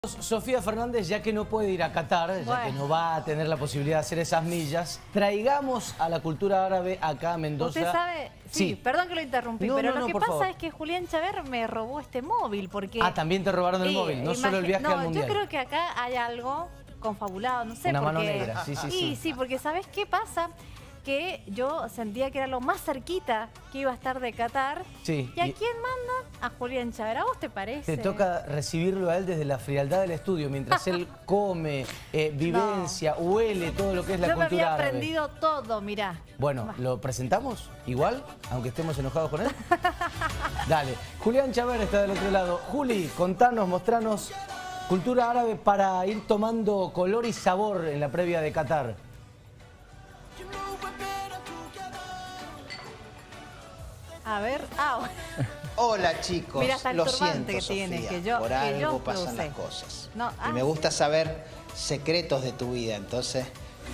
Sofía Fernández, ya que no puede ir a Qatar, ya que no va a tener la posibilidad de hacer esas millas, traigamos a la cultura árabe acá a Mendoza. Usted sabe, sí, perdón que lo interrumpí, pero lo que pasa es que Julián Chaver me robó este móvil porque... Ah, también te robaron el móvil, no solo el viaje al Mundial. Yo creo que acá hay algo confabulado, no sé, una porque... mano negra, sí, porque ¿sabes qué pasa? Que yo sentía que era lo más cerquita que iba a estar de Qatar. Sí. ¿Y a quién manda? A Julián Chaver. ¿A vos te parece? Te toca recibirlo a él desde la frialdad del estudio, mientras él come, vivencia, huele todo lo que es la cultura árabe. Yo me había aprendido todo, mirá. Bueno, ¿lo presentamos igual, aunque estemos enojados con él? Dale. Julián Chaver está del otro lado. Juli, contanos, mostranos cultura árabe para ir tomando color y sabor en la previa de Qatar. A ver, Hola chicos, mira, hasta el lo turbante siento, que Sofía, tiene, que yo, por que algo yo pasan usé. las cosas. No, y me gusta saber secretos de tu vida, entonces,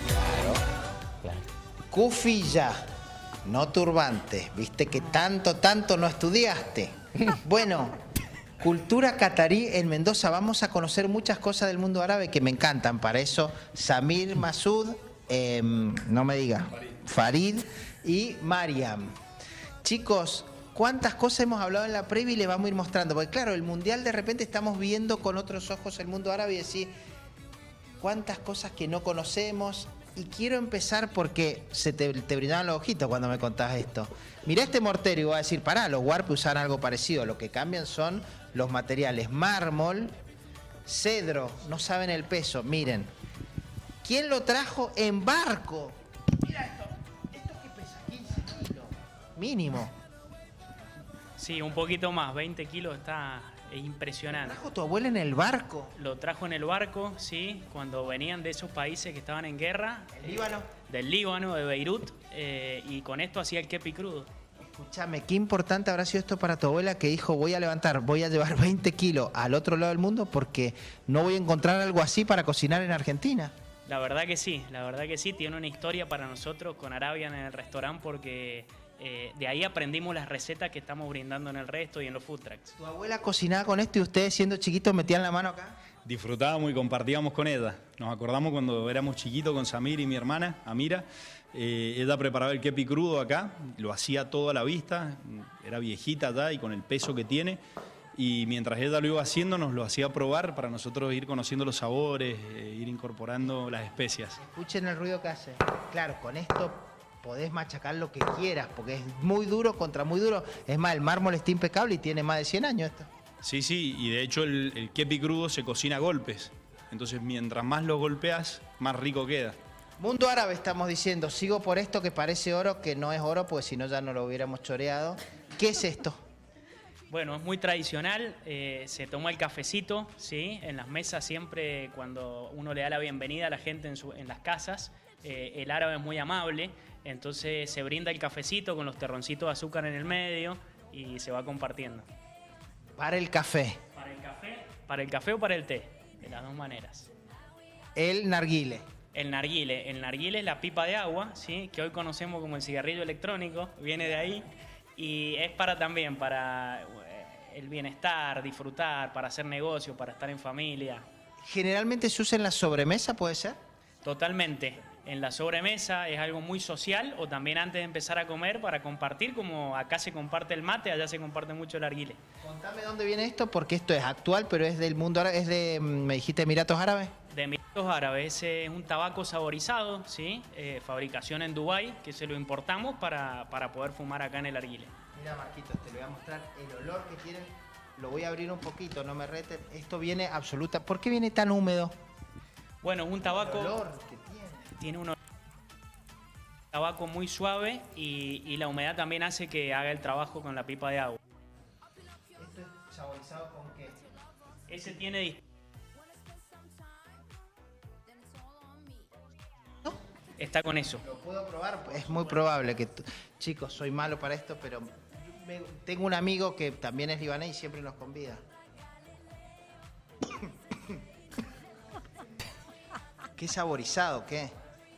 claro. Kufi ya, no turbante, viste que tanto no estudiaste. Bueno, cultura catarí en Mendoza, vamos a conocer muchas cosas del mundo árabe que me encantan, para eso Samir, Masud, no me diga, Farid y Mariam. Chicos, ¿cuántas cosas hemos hablado en la previa y le vamos a ir mostrando? Porque claro, el Mundial de repente estamos viendo con otros ojos el mundo árabe y decir cuántas cosas que no conocemos. Y quiero empezar porque se te brillaban los ojitos cuando me contabas esto. Mirá este mortero y voy a decir, pará, los Warp usan algo parecido. Lo que cambian son los materiales. Mármol, cedro, no saben el peso. Miren, ¿quién lo trajo en barco? Mira esto. ¿Esto qué pesa? 15 kilos. Mínimo. Sí, un poquito más, 20 kilos, es impresionante. ¿Lo trajo tu abuela en el barco? Lo trajo en el barco, sí, cuando venían de esos países que estaban en guerra. ¿El Líbano? Del Líbano, de Beirut, y con esto hacía el kepi crudo. Escúchame, qué importante habrá sido esto para tu abuela que dijo, voy a llevar 20 kilos al otro lado del mundo porque no voy a encontrar algo así para cocinar en Argentina. La verdad que sí, tiene una historia para nosotros con Arabian en el restaurante porque de ahí aprendimos las recetas que estamos brindando en el resto y en los food trucks. ¿Tu abuela cocinaba con esto y ustedes siendo chiquitos metían la mano acá? Disfrutábamos y compartíamos con ella. Nos acordamos cuando éramos chiquitos con Samir y mi hermana, Amira. Ella preparaba el kepi crudo acá, lo hacía todo a la vista, era viejita ya y con el peso que tiene. Y mientras ella lo iba haciendo, nos lo hacía probar para nosotros ir conociendo los sabores, ir incorporando las especias. Escuchen el ruido que hace. Claro, con esto podés machacar lo que quieras, porque es muy duro contra muy duro. Es más, el mármol está impecable y tiene más de 100 años esto. Sí, y de hecho el kepi crudo se cocina a golpes. Entonces, mientras más lo golpeas, más rico queda. Mundo árabe estamos diciendo. Sigo por esto que parece oro, que no es oro, porque si no ya no lo hubiéramos choreado. ¿Qué es esto? Bueno, es muy tradicional, se toma el cafecito, ¿sí? En las mesas siempre cuando uno le da la bienvenida a la gente en las casas, el árabe es muy amable, entonces se brinda el cafecito con los terroncitos de azúcar en el medio y se va compartiendo. Para el café. Para el café o para el té, de las dos maneras. El narguile. El narguile es la pipa de agua, ¿sí? Que hoy conocemos como el cigarrillo electrónico, viene de ahí. Y es también para el bienestar, disfrutar, para hacer negocio, para estar en familia. ¿Generalmente se usa en la sobremesa, puede ser? Totalmente. En la sobremesa es algo muy social o también antes de empezar a comer para compartir, como acá se comparte el mate, allá se comparte mucho el arguile. Contame dónde viene esto, porque esto es actual, pero es del mundo árabe, es de, me dijiste, Emiratos Árabes. De Emiratos Árabes, es un tabaco saborizado, ¿sí? Fabricación en Dubái, que se lo importamos para poder fumar acá en el arguile. Mira, Marquitos, te lo voy a mostrar el olor que tiene. Lo voy a abrir un poquito, no me reten. Esto viene absoluta. ¿Por qué viene tan húmedo? Bueno, un tabaco... El olor que tiene un tabaco muy suave y la humedad también hace que haga el trabajo con la pipa de agua. ¿Esto es saborizado con qué? Ese tiene... Está con eso. ¿Lo puedo probar? Es muy probable que... Chicos, soy malo para esto, pero tengo un amigo que también es libanés y siempre nos convida. ¿Qué saborizado? ¿Qué?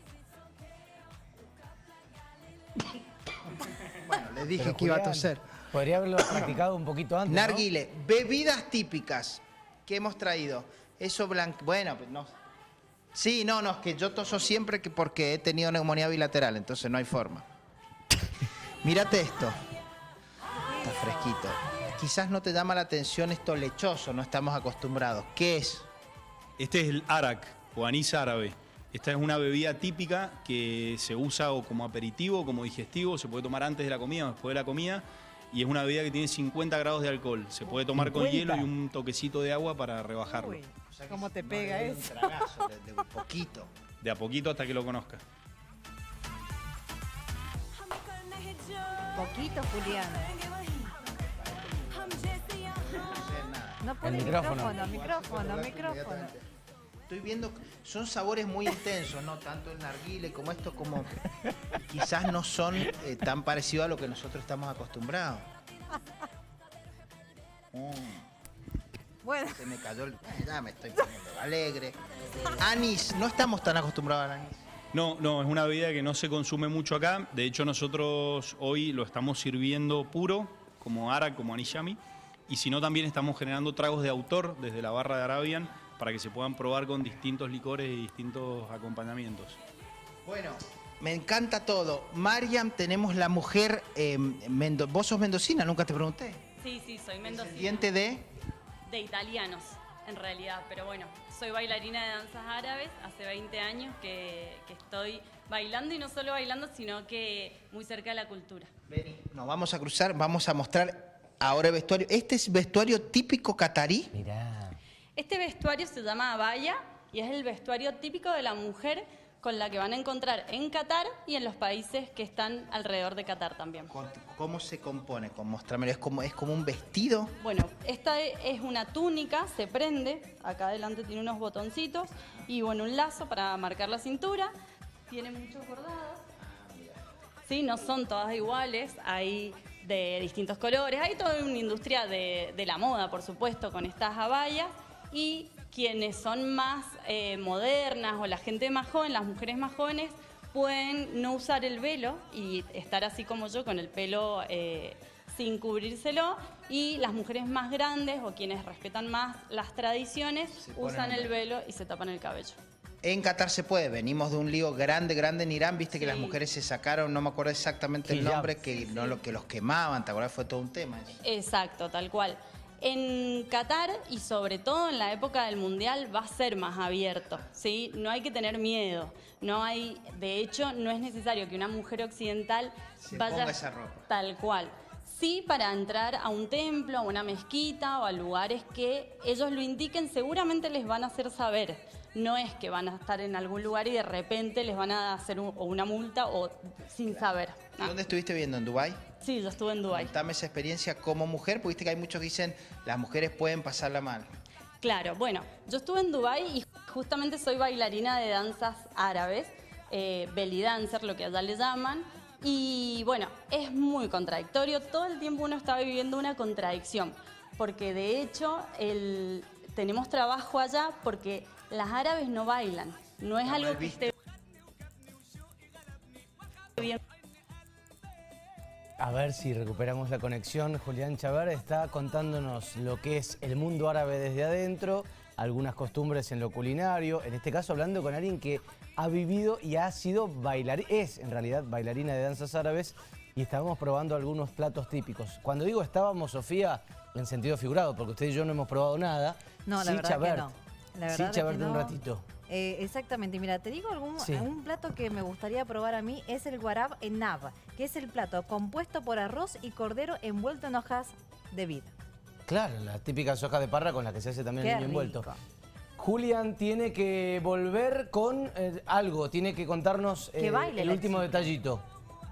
Bueno, les dije que iba a toser. Podría haberlo practicado un poquito antes, Narguile, ¿no? Bebidas típicas que hemos traído. Eso blanco. Bueno, pues no. Sí, no, es que yo toso siempre porque he tenido neumonía bilateral, entonces no hay forma. Mírate esto. Está fresquito. Quizás no te llama la atención esto lechoso, no estamos acostumbrados. ¿Qué es? Este es el arak o anís árabe. Esta es una bebida típica que se usa o como aperitivo, como digestivo, se puede tomar antes de la comida o después de la comida. Y es una bebida que tiene 50 grados de alcohol. Se puede tomar con 50. hielo y un toquecito de agua para rebajarlo. Uy, O sea que ¿cómo te no pega le dé un eso? tragazo, de un poquito. De a poquito hasta que lo conozca. Poquito, Julián. No pone El micrófono. micrófono. Estoy viendo, son sabores muy intensos, no tanto el narguile como esto, como quizás no son tan parecidos a lo que nosotros estamos acostumbrados. Bueno, Se me cayó el... Ya me estoy poniendo alegre. Anís, no estamos tan acostumbrados al anís. No, es una bebida que no se consume mucho acá. De hecho, nosotros hoy lo estamos sirviendo puro, como arak, como anishami. Y si no, también estamos generando tragos de autor desde la barra de Arabian para que se puedan probar con distintos licores y distintos acompañamientos. Bueno, me encanta todo. Mariam, tenemos la mujer... vos sos mendocina, nunca te pregunté. Sí, soy mendocina. Descendiente De italianos, en realidad. Pero bueno, soy bailarina de danzas árabes. Hace 20 años que estoy bailando, y no solo bailando, sino que muy cerca de la cultura. Vení, nos vamos a cruzar, vamos a mostrar ahora el vestuario. Este es vestuario típico catarí. Mirá. Este vestuario se llama abaya y es el vestuario típico de la mujer con la que van a encontrar en Qatar y en los países que están alrededor de Qatar también. ¿Cómo se compone? Mostrámelo. ¿Es como un vestido? Bueno, esta es una túnica, se prende, acá adelante tiene unos botoncitos y bueno, un lazo para marcar la cintura, tiene muchos bordados. Sí, no son todas iguales, hay de distintos colores, hay toda una industria de la moda, por supuesto, con estas abayas, y quienes son más modernas o la gente más joven, las mujeres más jóvenes, pueden no usar el velo y estar así como yo, con el pelo sin cubrírselo, y las mujeres más grandes o quienes respetan más las tradiciones usan el velo y se tapan el cabello. En Qatar se puede, venimos de un lío grande en Irán, viste que Sí. las mujeres se sacaron, no me acuerdo exactamente el Hijab. nombre, que no lo que los quemaban, ¿te acuerdas? Fue todo un tema eso. Exacto, tal cual. En Qatar, y sobre todo en la época del Mundial, va a ser más abierto, ¿sí? No hay que tener miedo. De hecho, no es necesario que una mujer occidental Se vaya ponga esa ropa. tal cual. Sí, para entrar a un templo, a una mezquita o a lugares que ellos lo indiquen, seguramente les van a hacer saber. No es que van a estar en algún lugar y de repente les van a hacer o una multa o sin saber. ¿Y dónde estuviste viendo? ¿En Dubái? Sí, yo estuve en Dubái. Contame esa experiencia como mujer, porque viste que hay muchos que dicen las mujeres pueden pasarla mal. Claro, bueno, yo estuve en Dubái y justamente soy bailarina de danzas árabes, belly dancer, lo que allá le llaman, y bueno, es muy contradictorio, todo el tiempo uno está viviendo una contradicción, porque de hecho tenemos trabajo allá porque las árabes no bailan, no es Está algo mal que visto. esté bien. A ver si recuperamos la conexión. Julián Chaver está contándonos lo que es el mundo árabe desde adentro, algunas costumbres en lo culinario, en este caso hablando con alguien que ha vivido y ha sido es en realidad bailarina de danzas árabes, y estábamos probando algunos platos típicos. Cuando digo estábamos, Sofía, en sentido figurado, porque usted y yo no hemos probado nada. No, la Sí, verdad Chabert. que no. La Sí, verdad es Chabert, que un no. ratito. Exactamente, mira, te digo Sí. un plato que me gustaría probar a mí es el guarab en nab, que es el plato compuesto por arroz y cordero envuelto en hojas de vid. Claro, las típicas hojas de parra con las que se hace también Qué el niño envuelto. rico. Julián tiene que volver con algo, tiene que contarnos Que baile el la último chica. detallito.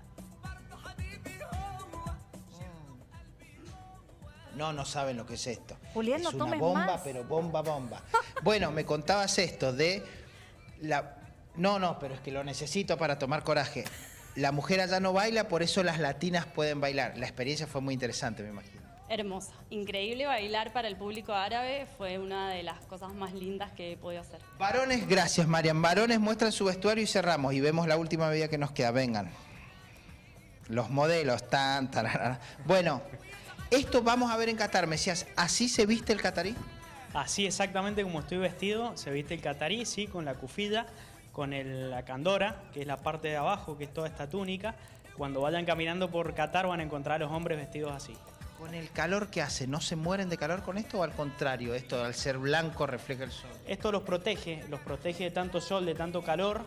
No saben lo que es esto. Julián, es no una tomes bomba, más. pero bomba. Bueno, me contabas esto de la... No, pero es que lo necesito para tomar coraje. La mujer allá no baila, por eso las latinas pueden bailar. La experiencia fue muy interesante, me imagino. Hermosa, increíble bailar para el público árabe, fue una de las cosas más lindas que he podido hacer. Varones, gracias, Marian. Varones, muestran su vestuario y cerramos. Y vemos la última bebida que nos queda. Vengan. Los modelos, tararara. Bueno, esto vamos a ver en Qatar. Me decías, ¿así se viste el catarí? Así exactamente como estoy vestido, se viste el catarí, sí, con la kufilla, con la candora, que es la parte de abajo, que es toda esta túnica. Cuando vayan caminando por Qatar van a encontrar a los hombres vestidos así. ¿Con el calor que hace, no se mueren de calor con esto o al contrario? Esto al ser blanco refleja el sol. Esto los protege de tanto sol, de tanto calor,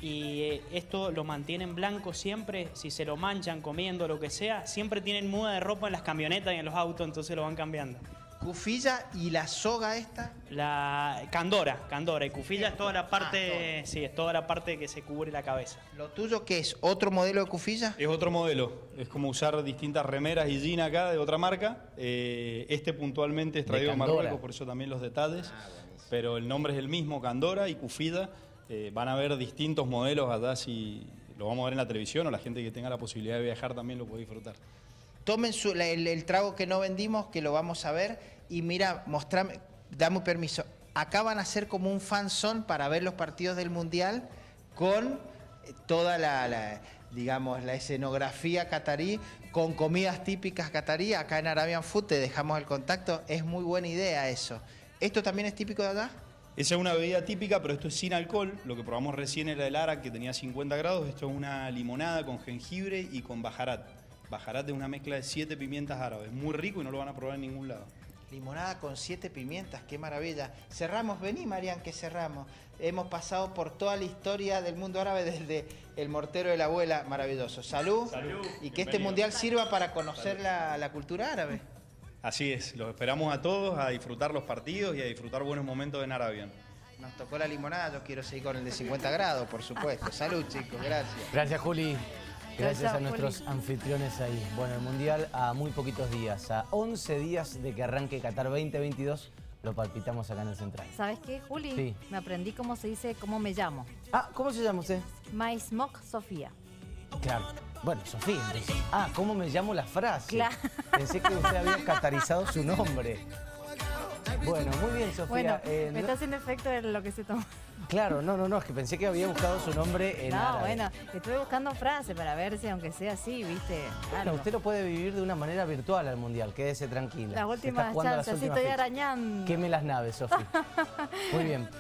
y esto lo mantienen blanco siempre. Si se lo manchan comiendo, lo que sea, siempre tienen muda de ropa en las camionetas y en los autos, entonces lo van cambiando. Kufilla y la soga esta. La candora, y kufilla es toda la parte, sí, es toda la parte que se cubre la cabeza. ¿Lo tuyo qué es? ¿Otro modelo de kufilla? Es otro modelo, es como usar distintas remeras y jeans acá de otra marca. Este puntualmente es traído de Marruecos, por eso también los detalles. Pero el nombre es el mismo, Candora y Kufilla. Van a ver distintos modelos allá, si lo vamos a ver en la televisión o la gente que tenga la posibilidad de viajar también lo puede disfrutar. Tomen el trago que no vendimos, que lo vamos a ver. Y mira, mostrame, dame permiso. Acá van a ser como un fanzón para ver los partidos del Mundial con toda digamos, la escenografía catarí, con comidas típicas catarí. Acá en Arabian Food te dejamos el contacto. Es muy buena idea eso. ¿Esto también es típico de allá? Esa es una bebida típica, pero esto es sin alcohol. Lo que probamos recién era el arak, que tenía 50 grados. Esto es una limonada con jengibre y con bajarat. Bajarat es una mezcla de 7 pimientas árabes. Muy rico y no lo van a probar en ningún lado. Limonada con 7 pimientas, qué maravilla. Cerramos, vení Marian, que cerramos. Hemos pasado por toda la historia del mundo árabe desde el mortero de la abuela, maravilloso. Salud. Salud. Y que este mundial sirva para conocer la cultura árabe. Así es, los esperamos a todos a disfrutar los partidos y a disfrutar buenos momentos en Arabian. Nos tocó la limonada, yo quiero seguir con el de 50 grados, por supuesto. Salud, chicos, gracias. Gracias, Juli. Gracias a Juli. nuestros anfitriones ahí. Bueno, el Mundial a muy poquitos días, a 11 días de que arranque Qatar 2022, lo palpitamos acá en el Central. ¿Sabes qué, Juli? Sí. Me aprendí cómo se dice, cómo me llamo. Ah, ¿cómo se llama usted? Maismok Sofía. Claro. Bueno, Sofía, entonces. Ah, ¿cómo me llamo la frase? Claro. Pensé que usted había catarizado su nombre. Bueno, muy bien, Sofía. Bueno, No- me está haciendo efecto de lo que se toma. Claro, no, es que pensé que había buscado su nombre en No, árabe. bueno, estuve buscando frases para ver si aunque sea así, viste. Bueno, algo. usted lo puede vivir de una manera virtual al Mundial, quédese tranquila. Las Se está últimas jugando a las chances, sí, últimas estoy fechas. arañando. Queme las naves, Sofía. Muy bien.